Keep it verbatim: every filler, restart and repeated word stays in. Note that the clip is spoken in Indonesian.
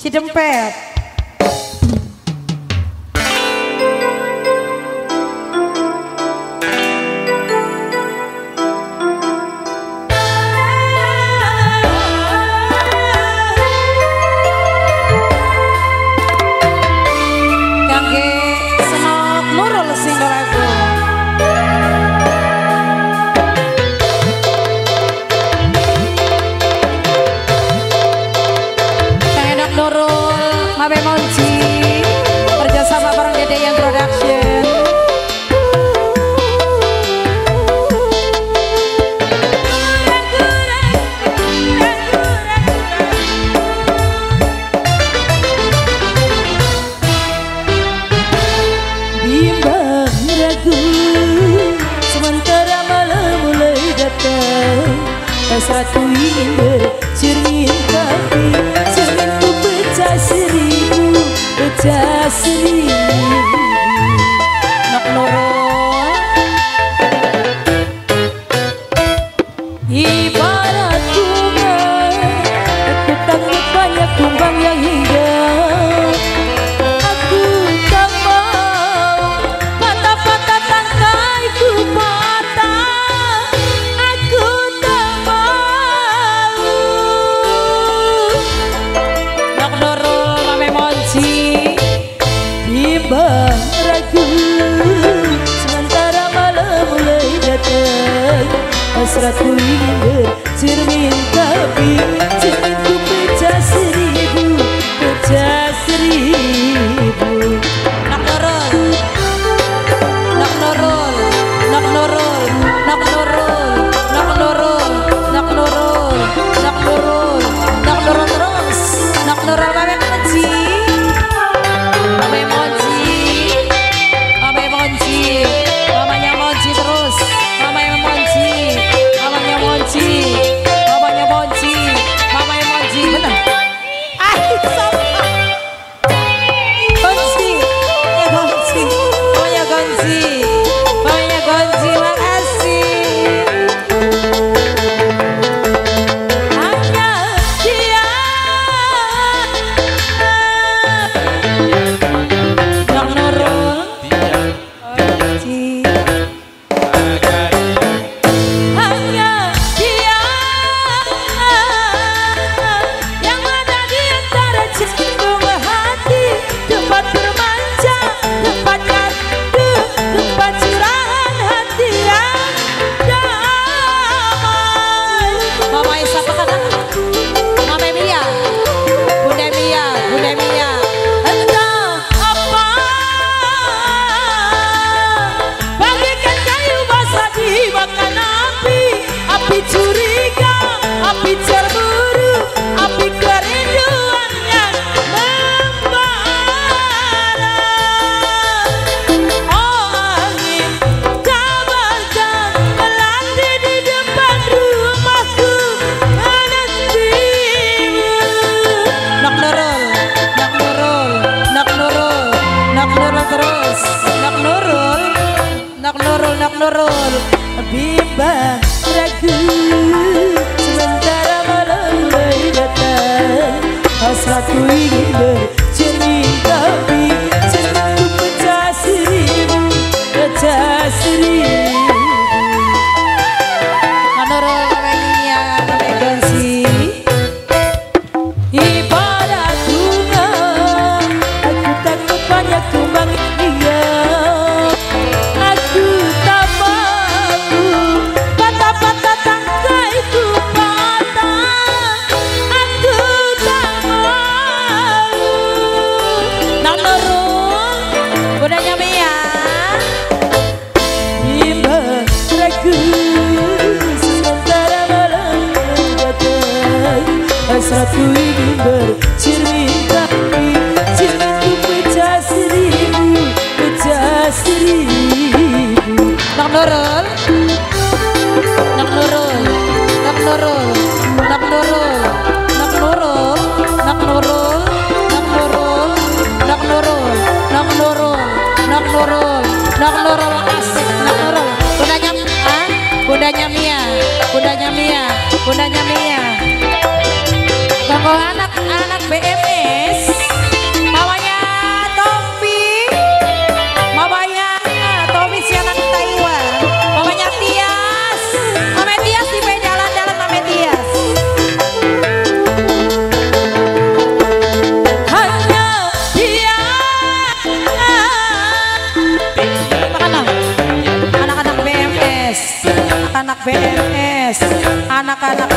Cidempet. Mabe Monci kerjasama bareng Dede yang production. Bimbang ragu sementara malam mulai datang, hasratku ingin bercermin tapi cerminku pecah seribu, pecah seribu. Nak loro ibarat bunga, aku takut banyak tumbang yang indah. Aku tak mau patah-patah tangkaiku patah. Aku tak mau. Nak loro Mabe Monci Bimbang ragu sementara malam mulai datang, hasratku ingin bercermin tapi cerminku pecah seribu, pecah seribu. Nak loro Nak loro Nak loro Nak loro Nak loro Nak loro Nak loro Nak loro terus Nak loro Mabe Monci Mabe Monci Mabe Monci mamanya Monci terus mamanya Monci mamanya Monci mamanya Monci mamanya Monci benar ah sama Gonzi ya Gonzi mamanya Gonzi mamanya Gonzi makasih Hanya dia Nak Nurul Ci. hanya dia yang ada di antara jantung hati, tempat bermanja, tempat nyandu, tempat curahan hati yang damai. Mama Isa pekan Mama Mia Bunda Mia Bunda Mia Entah apa bagaikan kayu basah dimakan api, api curiga, api cemburu, api kerinduan yang membara. Oh angin kabarkan melanda di depan rumahku menantimu. Nak Nurul Nak Nurul Nak Nurul Nak Nurul terus Nak Nurul Nak Nurul Nak Nurul Bimbang ragu sementara malam mulai datang, hasratku ingin bercermin tapi cerminku pecah seribu, pecah seribu. Nak Nurul Mama Mia Mama Gonzi Ibarat bunga, aku takut banyak tumbang indah. Aku tak mau patah-patah tangkaiku patah. Aku tak mau. Nak Nurul Bundanya Mia Bimbang ragu sementara malam datang, hasratku ingin bercermin tapi cerminku pecah seribu, pecah seribu. Nak Nurul Nak Nurul Nak Nurul Nak Nurul Nak Nurul Nak Nurul Nak Nurul Nak Nurul Nak Nurul Nak Nurul Nak Nurul asik Nak Nurul Bundanya ah Bundanya Mia Bundanya Mia Bundanya Mia Kanggo anak-anak B M S anak-anak